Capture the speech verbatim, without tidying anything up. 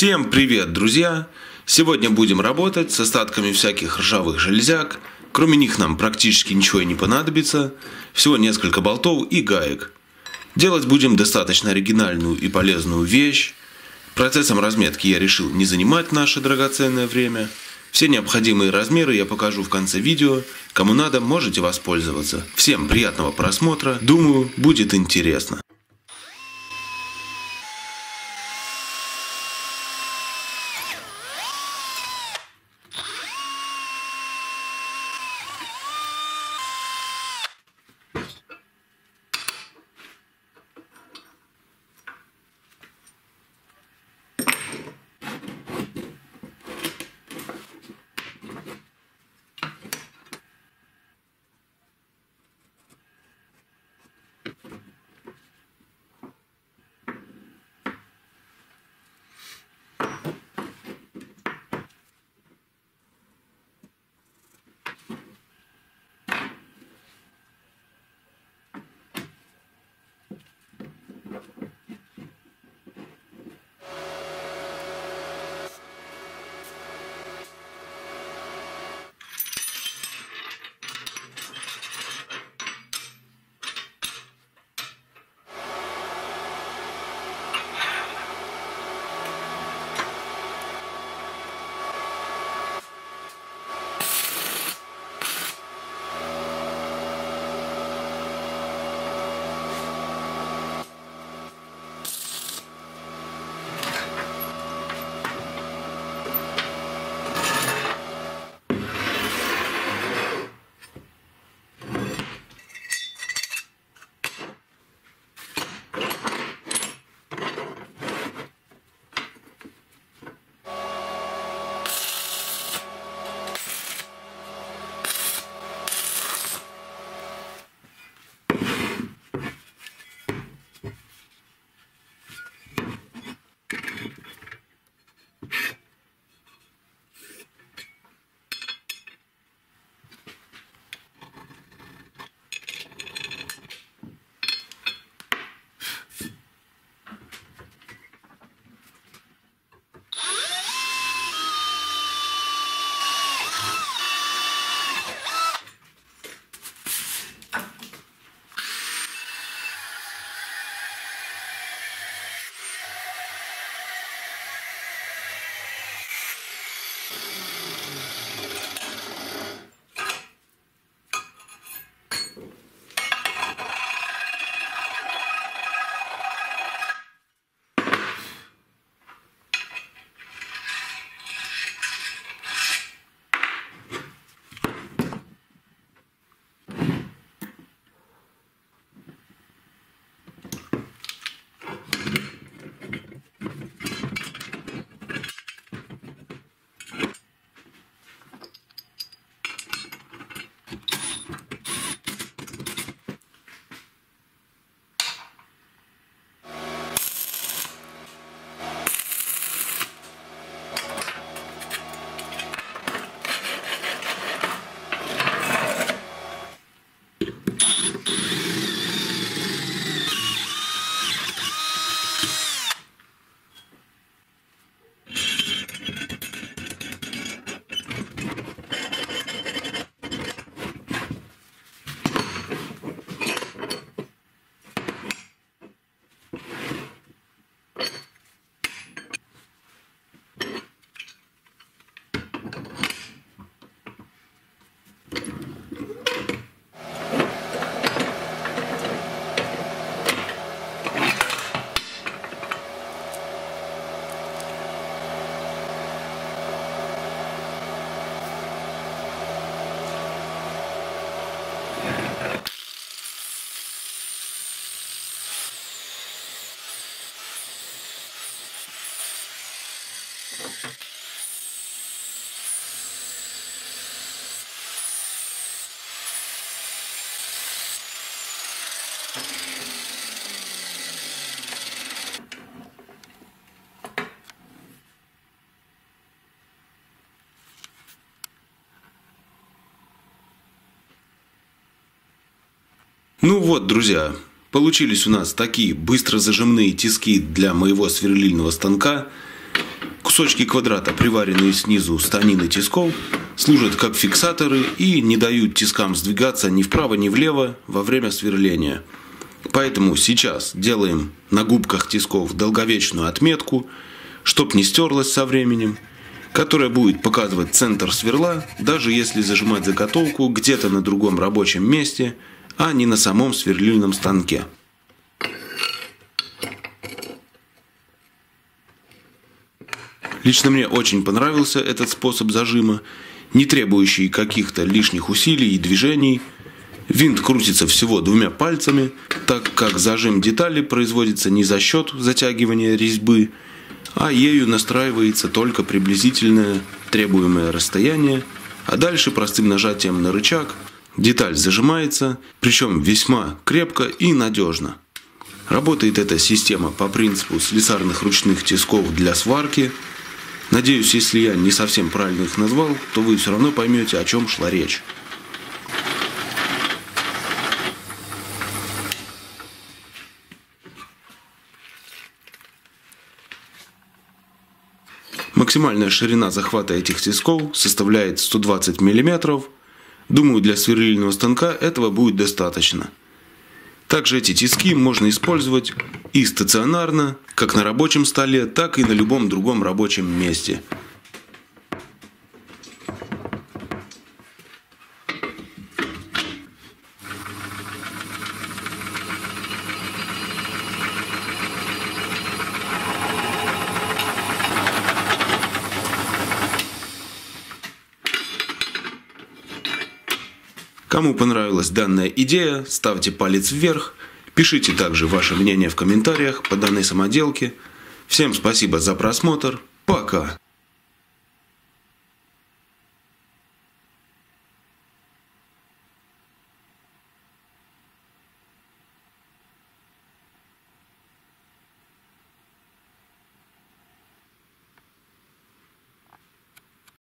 Всем привет, друзья! Сегодня будем работать с остатками всяких ржавых железяк. Кроме них нам практически ничего и не понадобится. Всего несколько болтов и гаек. Делать будем достаточно оригинальную и полезную вещь. Процессом разметки я решил не занимать наше драгоценное время. Все необходимые размеры я покажу в конце видео. Кому надо, можете воспользоваться. Всем приятного просмотра. Думаю, будет интересно. Ну вот, друзья, получились у нас такие быстрозажимные тиски для моего сверлильного станка. Кусочки квадрата, приваренные снизу станины тисков, служат как фиксаторы и не дают тискам сдвигаться ни вправо, ни влево во время сверления. Поэтому сейчас делаем на губках тисков долговечную отметку, чтоб не стерлась со временем, которая будет показывать центр сверла, даже если зажимать заготовку где-то на другом рабочем месте, а не на самом сверлильном станке. Лично мне очень понравился этот способ зажима, не требующий каких-то лишних усилий и движений. Винт крутится всего двумя пальцами, так как зажим детали производится не за счет затягивания резьбы, а ею настраивается только приблизительное требуемое расстояние, а дальше простым нажатием на рычаг деталь зажимается, причем весьма крепко и надежно. Работает эта система по принципу слесарных ручных тисков для сварки. Надеюсь, если я не совсем правильно их назвал, то вы все равно поймете, о чем шла речь. Максимальная ширина захвата этих тисков составляет сто двадцать миллиметров. Думаю, для сверлильного станка этого будет достаточно. Также эти тиски можно использовать и стационарно, как на рабочем столе, так и на любом другом рабочем месте. Кому понравилась данная идея, ставьте палец вверх, пишите также ваше мнение в комментариях по данной самоделке. Всем спасибо за просмотр, пока!